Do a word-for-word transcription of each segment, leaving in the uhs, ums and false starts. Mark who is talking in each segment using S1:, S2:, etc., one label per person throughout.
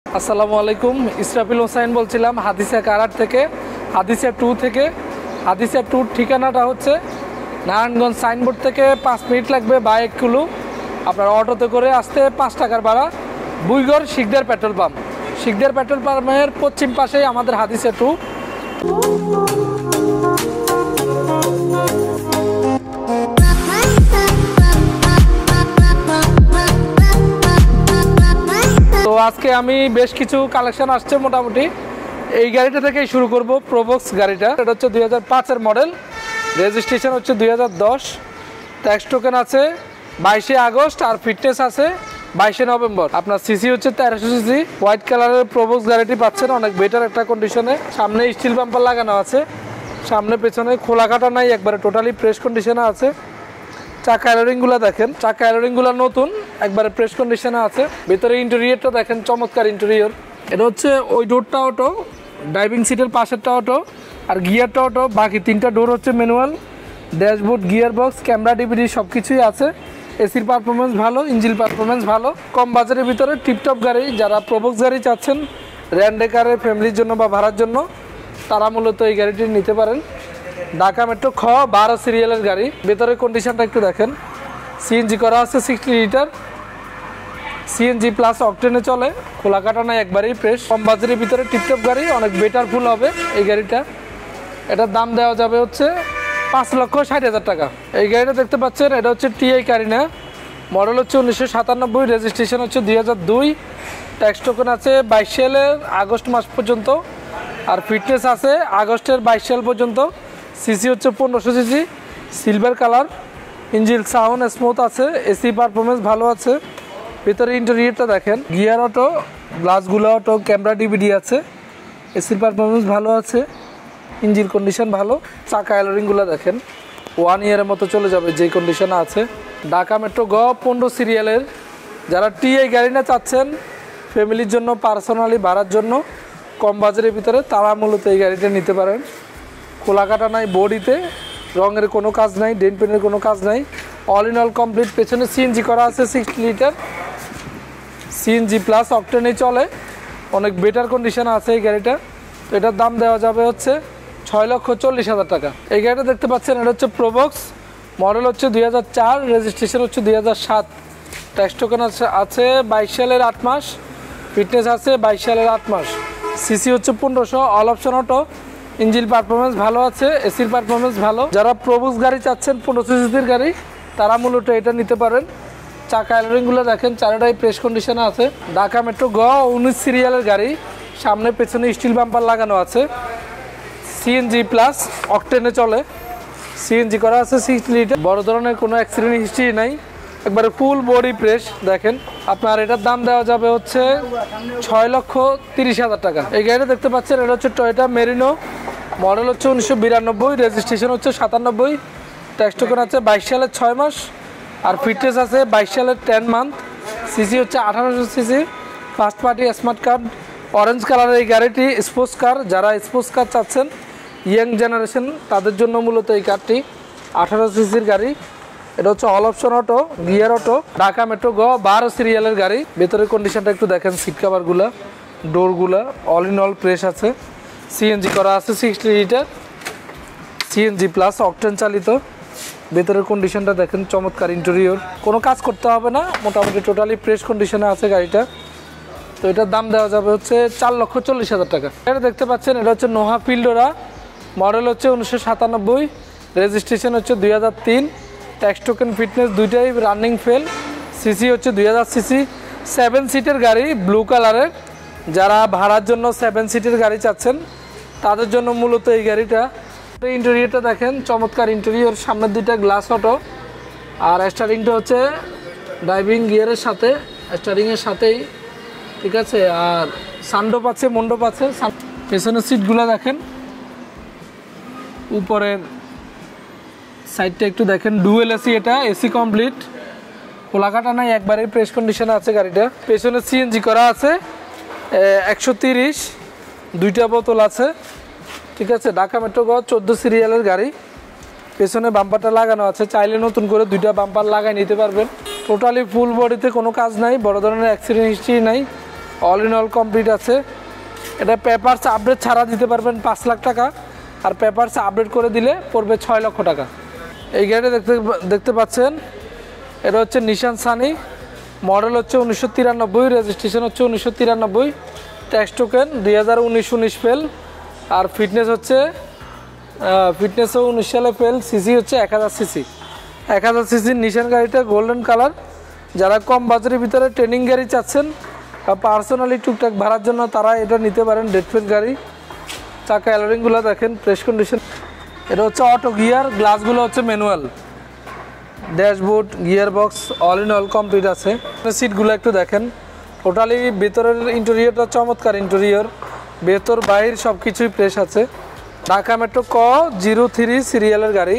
S1: আসসালামু আলাইকুম, ইসরাফিল হোসাইন বলছিলাম হাদিসা কারার থেকে। হাদিসা টু থেকে। হাদিসা টুর ঠিকানাটা হচ্ছে নারায়ণগঞ্জ সাইনবোর্ড থেকে পাঁচ মিনিট লাগবে বা এক কিলো। আপনার অটোতে করে আসতে পাঁচ টাকার ভাড়া। Buigarh Shikdar petrol pump, Shikdar petrol পাম্পের পশ্চিম পাশেই আমাদের হাদিসা টু। তো আজকে আমি বেশ কিছু কালেকশন আসছে, মোটামুটি এই গাড়িটা থেকেই শুরু করব। প্রোবক্স গাড়িটা, এটা হচ্ছে দুই হাজার পাঁচের মডেল, রেজিস্ট্রেশন হচ্ছে দুই হাজার দশ, ট্যাক্স টোকেন আছে বাইশে আগস্ট আর ফিটনেস আছে বাইশে নভেম্বর। আপনার সিসি হচ্ছে তেরোশো সিসি। হোয়াইট কালারের প্রোবক্স গাড়িটি পাচ্ছেন অনেক বেটার একটা কন্ডিশনে। সামনে স্টিল বাম্পার লাগানো আছে, সামনে পেছনে খোলা কাটা নাই, একবারে টোটালি ফ্রেশ কন্ডিশনে আছে। চাকা এলোরিংগুলো দেখেন, চাকা এলোরিংগুলো নতুন, একবারে ফ্রেশ কন্ডিশনে আছে। ভিতরে ইন্টেরিয়রটা দেখেন, চমৎকার ইন্টেরিয়র। এটা হচ্ছে ওই ডোরটা অটো, ড্রাইভিং সিটের পাশেরটা অটো আর গিয়ারটা অটো। বাকি তিনটা ডোর হচ্ছে manual. Dashboard, gear box, camera, DVD সব কিছুই আছে। এসির পারফরমেন্স ভালো, ইঞ্জিন পারফরমেন্স ভালো। কম বাজারের ভিতরে টিপটপ গাড়ি, যারা প্রোবক্স গাড়ি চাচ্ছেন র্যান্ডেকারে ফ্যামিলির জন্য বা ভাড়ার জন্য, তারা মূলত এই গাড়িটি নিতে পারেন। ঢাকা মেট্রো খ বারো সিরিয়ালের গাড়ি। ভেতরের কন্ডিশনটা একটু দেখেন। সিএনজি করা আছে সিক্সটি লিটার, সিএনজি প্লাস অকটেনে চলে, খোলা কাটা নাই, একবারেই ফ্রেশ। কম বাজারের ভিতরে টিপটপ গাড়ি, অনেক বেটার ফুল হবে এই গাড়িটা। এটার দাম দেওয়া যাবে হচ্ছে পাঁচ লক্ষ ষাট হাজার টাকা। এই গাড়িটা দেখতে পাচ্ছেন, এটা হচ্ছে টিআই কারিনা, মডেল হচ্ছে উনিশশো সাতানব্বই, রেজিস্ট্রেশন হচ্ছে দুই হাজার দুই, ট্যাক্স টোকেন আছে বাইশ সালের আগস্ট মাস পর্যন্ত আর ফিটনেস আছে আগস্টের বাইশ সাল পর্যন্ত। সিসি হচ্ছে পনেরোশো CC, silver colour, engine sound smooth আছে, এসি পারফরমেন্স ভালো আছে। ভিতরে ইন্টেরিয়রটা দেখেন, গিয়ার অটো, গ্লাসগুলো অটো, ক্যামেরা, ডিভিডি আছে, এসির পারফরমেন্স ভালো আছে, ইঞ্জিন কন্ডিশন ভালো। চাকা এলোরিংগুলো দেখেন, ওয়ান ইয়ারের মতো চলে যাবে যেই কন্ডিশনে আছে। ঢাকা মেট্রো গ পনেরো সিরিয়ালের, যারা টিআই গাড়ি না চাচ্ছেন ফ্যামিলির জন্য, পার্সোনালি ভাড়ার জন্য, কম বাজারের ভিতরে, তারা মূলত এই গাড়িটা নিতে পারেন। খোলা কাটা নাই, বডিতে রঙের কোনো কাজ নাই, ডেন্ট পেনের কোনো কাজ নাই, অল ইন অল কমপ্লিট। পেছনে সিএনজি করা আছে সিক্সটি লিটার, সিএনজি প্লাস অকটেনেই চলে, অনেক বেটার কন্ডিশনে আছে এই গাড়িটা। তো এটার দাম দেওয়া যাবে হচ্ছে ছয় লক্ষ চল্লিশ হাজার টাকা। এই গাড়িটা দেখতে পাচ্ছেন, এটা হচ্ছে প্রোবক্স, মডেল হচ্ছে দুই হাজার চার, রেজিস্ট্রেশন হচ্ছে দুই হাজার সাত, ট্যাক্স টোকেন আছে আছে বাইশ সালের আট মাস, ফিটনেস আছে বাইশ সালের আট মাস। সিসি হচ্ছে পনেরোশো, all option auto, engine performance ভালো আছে, এসির পারফরমেন্স ভালো। যারা প্রোবক্স গাড়ি চাচ্ছেন পনেরোশো সিসির গাড়ি, তারা মূলত এটা নিতে পারেন। চাকা এলোরিংগুলো দেখেন, চারটাই প্রেস কন্ডিশনে আছে। ঢাকা মেট্রো গ উনিশ সিরিয়ালের গাড়ি, সামনে পেছনে স্টিল বাম্পার লাগানো আছে, সিএনজি প্লাস অকটেনে চলে, সিএনজি করা আছে সিক্সটি লিটার। বড় ধরনের কোনো অ্যাক্সিডেন্ট হিস্ট্রি নাই, একবারে ফুল বডি প্রেস দেখেন। আপনার এটার দাম দেওয়া যাবে হচ্ছে ছয় লক্ষ তিরিশ হাজার টাকা। এই গাড়িটা দেখতে পাচ্ছেন, এটা হচ্ছে টয়োটা মেরিনো, মডেল হচ্ছে উনিশশো বিরানব্বই, রেজিস্ট্রেশন হচ্ছে সাতানব্বই, ট্যাক্স টোকেন আছে বাইশ সালের ছয় মাস আর ফিটনেস আছে বাইশ সালের টেন মান্থ। সিসি হচ্ছে আঠারোশো CC, first party smart card, orange কালারের এই গাড়িটি স্পোর্টস কার। যারা স্পোর্টস কার চাচ্ছেন ইয়াং জেনারেশন, তাদের জন্য মূলত এই কারটি। আঠারো সিসির গাড়ি, এটা হচ্ছে all option auto, gear auto. Dhaka metro গ বারো সিরিয়ালের গাড়ি। ভেতরের কন্ডিশনটা একটু দেখেন, সিট কাভারগুলা, ডোরগুলা অল ইন অল প্রেস আছে। সিএনজি করা আছে sixty litre, CNG plus octane চালিত। ভেতরের কন্ডিশনটা দেখেন, চমৎকার ইন্টেরিয়র, কোনো কাজ করতে হবে না, মোটামুটি টোটালি ফ্রেশ কন্ডিশনে আছে গাড়িটা। তো এটার দাম দেওয়া যাবে হচ্ছে চার লক্ষ চল্লিশ হাজার টাকা। এটা দেখতে পাচ্ছেন, এটা হচ্ছে নোহা ফিল্ডোরা, মডেল হচ্ছে উনিশশো সাতানব্বই, রেজিস্ট্রেশন হচ্ছে দুই হাজার তিন, ট্যাক্স টোকেন ফিটনেস দুইটাই রানিং ফেল। সিসি হচ্ছে দুই হাজার সিসি, সেভেন সিটের গাড়ি, ব্লু কালারের। যারা ভাড়ার জন্য সেভেন সিটের গাড়ি চাচ্ছেন, তাদের জন্য মূলত এই গাড়িটা। ইন্টেরিয়রটা দেখেন, চমৎকার ইন্টেরিয়র, সামনের দুইটা গ্লাস অটো আর স্টারিংটা হচ্ছে ড্রাইভিং গিয়ারের সাথে, স্টারিংয়ের সাথেই, ঠিক আছে। আর সানডোপ আছে, মন্ডপ আছে। পেছনের সিটগুলো দেখেন, উপরের সাইডটা একটু দেখেন, ডুয়েল এসি, এটা এসি কমপ্লিট, খোলা কাটা নাই, একবারে প্রেস কন্ডিশনে আছে গাড়িটা। পেছনে সিএনজি করা আছে একশো তিরিশ, দুইটা বোতল আছে, ঠিক আছে। ঢাকা মেট্রো গ চোদ্দো সিরিয়ালের গাড়ি। পেছনে বাম্পারটা লাগানো আছে, চাইলে নতুন করে দুইটা বাম্পার লাগাই নিতে পারবেন। টোটালি ফুল বডিতে কোনো কাজ নাই, বড় ধরনের অ্যাক্সিডেন্ট হিস্ট্রি নাই, অল ইন অল কমপ্লিট আছে। এটা পেপারস আপডেট ছাড়া দিতে পারবেন পাঁচ লাখ টাকা, আর পেপারস আপডেট করে দিলে পড়বে ছয় লক্ষ টাকা। এই গাড়িটা দেখতে দেখতে পাচ্ছেন, এটা হচ্ছে নিশান সানি, মডেল হচ্ছে উনিশশো তিরানব্বই, রেজিস্ট্রেশন হচ্ছে উনিশশো তিরানব্বই, ট্যাক্স টোকেন দুই হাজার উনিশ উনিশ ফেল, আর ফিটনেস হচ্ছে ফিটনেসও উনিশ সালে ফেল, সিসি হচ্ছে এক হাজার সিসি। এক হাজার সিসির নিশান গাড়িটা গোল্ডেন কালার। যারা কম বাজারের ভিতরে ট্রেনিং গাড়ি চাচ্ছেন বা পার্সোনালি টুকটাক ভাড়ার জন্য তারা এটা নিতে পারেন। ডেড ফেল গাড়ি। চাকা অ্যালোরিংগুলো দেখেন, ফ্রেশ কন্ডিশন। এটা হচ্ছে অটো গিয়ার, গ্লাসগুলো হচ্ছে manual, dashboard, gear box all in all complete আছে। সিটগুলো একটু দেখেন, টোটালি ভেতরের ইন্টেরিয়রটা চমৎকার ইন্টেরিয়র, ভেতর বাইর সব কিছুই ফ্রেশ আছে। ঢাকা মেট্রো ক জিরো থ্রি সিরিয়ালের গাড়ি,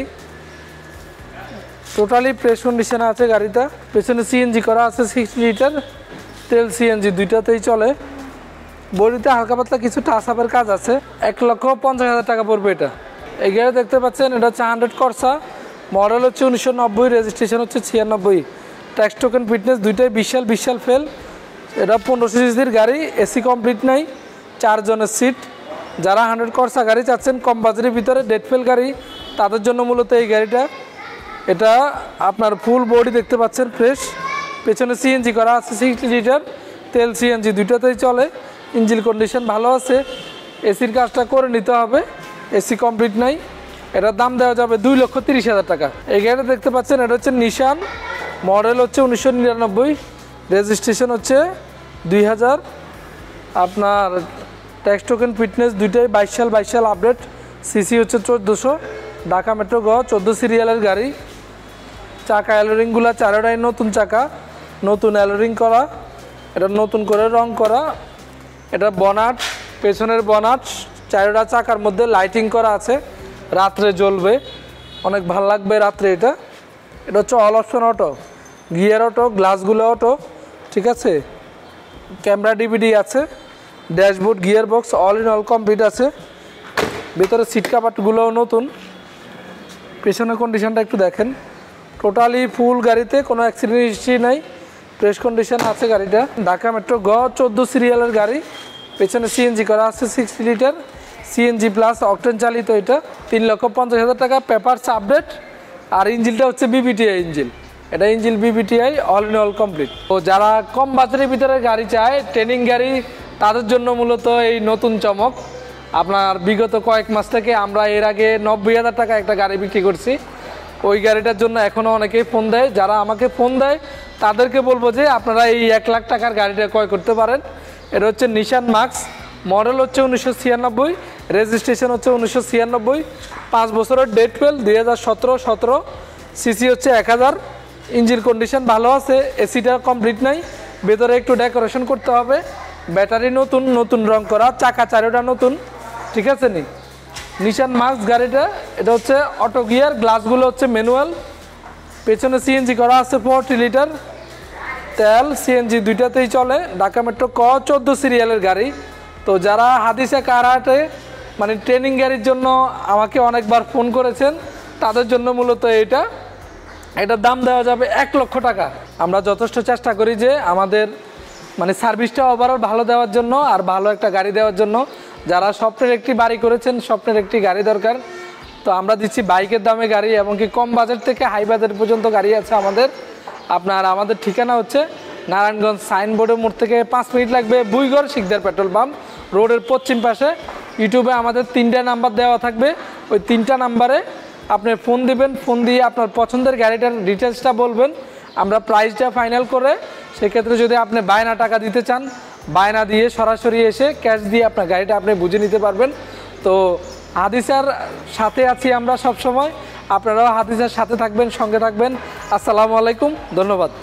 S1: টোটালি ফ্রেশ কন্ডিশনে আছে গাড়িটা। পেছনে সিএনজি করা আছে, সিক্সটি লিটার তেল সিএনজি দুইটাতেই চলে। বডিতে হালকা পাতলা কিছু টাচ আপের কাজ আছে। এক লক্ষ পঞ্চাশ হাজার টাকা পড়বে এটা। এই গাড়ি দেখতে পাচ্ছেন, এটা হচ্ছে হান্ড্রেড করসা, মডেল হচ্ছে উনিশশো নব্বই, রেজিস্ট্রেশন হচ্ছে ছিয়ানব্বই, ট্যাক্স টোকেন ফিটনেস দুইটাই বিশাল বিশাল ফেল। এটা পনেরোশো সিসির গাড়ি, এসি কমপ্লিট নাই, চারজনের সিট। যারা হান্ড্রেড করসা গাড়ি চাচ্ছেন কম বাজারের ভিতরে ডেড ফেল গাড়ি, তাদের জন্য মূলত এই গাড়িটা। এটা আপনার ফুল বডি দেখতে পাচ্ছেন ফ্রেশ, পেছনে সিএনজি করা আছে, সিক্সটি লিটার তেল সিএনজি দুইটাতেই চলে, ইঞ্জিন কন্ডিশন ভালো আছে। এসির কাজটা করে নিতে হবে, এসি কমপ্লিট নাই। এটার দাম দেওয়া যাবে দুই লক্ষ তিরিশ হাজার টাকা। এই গাড়িটা দেখতে পাচ্ছেন, এটা হচ্ছে নিশান, মডেল হচ্ছে উনিশশো নিরানব্বই, রেজিস্ট্রেশন হচ্ছে দুই হাজার, আপনার ট্যাক্স টোকেন ফিটনেস দুইটাই বাইশ সাল বাইশ সাল আপডেট, সিসি হচ্ছে চোদ্দোশো, ঢাকা মেট্রো গ চোদ্দো সিরিয়ালের গাড়ি। চাকা অ্যালোরিংগুলো চারোটাই নতুন চাকা, নতুন অ্যালোরিং করা, এটা নতুন করে রং করা। এটা বনাট, পেছনের বনাট, চারোটা চাকার মধ্যে লাইটিং করা আছে, রাত্রে জ্বলবে, অনেক ভালো লাগবে রাত্রে এটা। এটা হচ্ছে all option auto, gear auto, গ্লাসগুলো অটো, ঠিক আছে। ক্যামেরা ডিভিডি আছে, dashboard, gear box all in all complete আছে। ভিতরে সিট কাভারগুলোও নতুন। পেছনের কন্ডিশনটা একটু দেখেন, টোটালি ফুল গাড়িতে কোনো অ্যাক্সিডেন্ট হিস্ট্রি নাই, ফ্রেশ কন্ডিশন আছে গাড়িটা। ঢাকা মেট্রো গ চোদ্দো সিরিয়ালের গাড়ি, পেছনে সিএনজি করা আছে sixty litre, CNG plus octane চালিত। এটা তিন লক্ষ পঞ্চাশ হাজার টাকা, পেপারস আপডেট, আর ইঞ্জিনটা হচ্ছে বিবিটিআই ইঞ্জিন। এটা engine VVTI, all in all complete. তো যারা কম বাজারের ভিতরে গাড়ি চায়, ট্রেনিং গাড়ি, তাদের জন্য মূলত এই নতুন চমক। আপনার বিগত কয়েক মাস থেকে আমরা এর আগে নব্বই হাজার টাকা একটা গাড়ি বিক্রি করছি। ওই গাড়িটার জন্য এখনও অনেকেই ফোন দেয়। যারা আমাকে ফোন দেয় তাদেরকে বলবো যে আপনারা এই এক লাখ টাকার গাড়িটা ক্রয় করতে পারেন। এটা হচ্ছে নিশান মাক্স, মডেল হচ্ছে উনিশশো ছিয়ানব্বই, রেজিস্ট্রেশন হচ্ছে উনিশশো ছিয়ানব্বই, পাঁচ বছরের ডেট ফেল, দুই হাজার সতেরো সতেরো, সিসি হচ্ছে এক হাজার, ইঞ্জিন কন্ডিশন ভালো আছে, এসিটা কমপ্লিট নাই, ভেতরে একটু ডেকোরেশন করতে হবে। ব্যাটারি নতুন, নতুন রং করা, চাকা চারোটা নতুন, ঠিক আছে নি। নিশান মাক্স গাড়িটা, এটা হচ্ছে অটো গিয়ার, গ্লাসগুলো হচ্ছে ম্যানুয়াল, পেছনে সিএনজি করা আছে ফোরটি লিটার, তেল সিএনজি দুইটাতেই চলে। ঢাকা মেট্রো ক চোদ্দো সিরিয়ালের গাড়ি। তো যারা হাদিসা কার হাটে মানে ট্রেনিং গাড়ির জন্য আমাকে অনেকবার ফোন করেছেন, তাদের জন্য মূলত এটা এটার দাম দেওয়া যাবে এক লক্ষ টাকা। আমরা যথেষ্ট চেষ্টা করি যে আমাদের মানে সার্ভিসটা ওভারঅল ভালো দেওয়ার জন্য, আর ভালো একটা গাড়ি দেওয়ার জন্য। যারা স্বপ্নের একটি বাড়ি করেছেন, স্বপ্নের একটি গাড়ি দরকার, তো আমরা দিচ্ছি বাইকের দামে গাড়ি, এমনকি কম বাজেট থেকে হাই বাজেট পর্যন্ত গাড়ি আছে আমাদের। আপনার আমাদের ঠিকানা হচ্ছে নারায়ণগঞ্জ সাইনবোর্ডের মোড় থেকে পাঁচ মিনিট লাগবে, বুইগড় শিকদার পেট্রোল পাম্প রোডের পশ্চিম পাশে। ইউটিউবে আমাদের তিনটা নাম্বার দেওয়া থাকবে, ওই তিনটা নাম্বারে আপনি ফোন দিবেন, ফোন দিয়ে আপনার পছন্দের গাড়িটার ডিটেলসটা বলবেন, আমরা প্রাইসটা ফাইনাল করে, সেক্ষেত্রে যদি আপনি বায়না টাকা দিতে চান, বায়না দিয়ে সরাসরি এসে ক্যাশ দিয়ে আপনার গাড়িটা আপনি বুঝে নিতে পারবেন। তো হাদিসার সাথে আছি আমরা সব সময়, আপনারাও হাদিসার সাথে থাকবেন, সঙ্গে থাকবেন। আসসালামু আলাইকুম, ধন্যবাদ।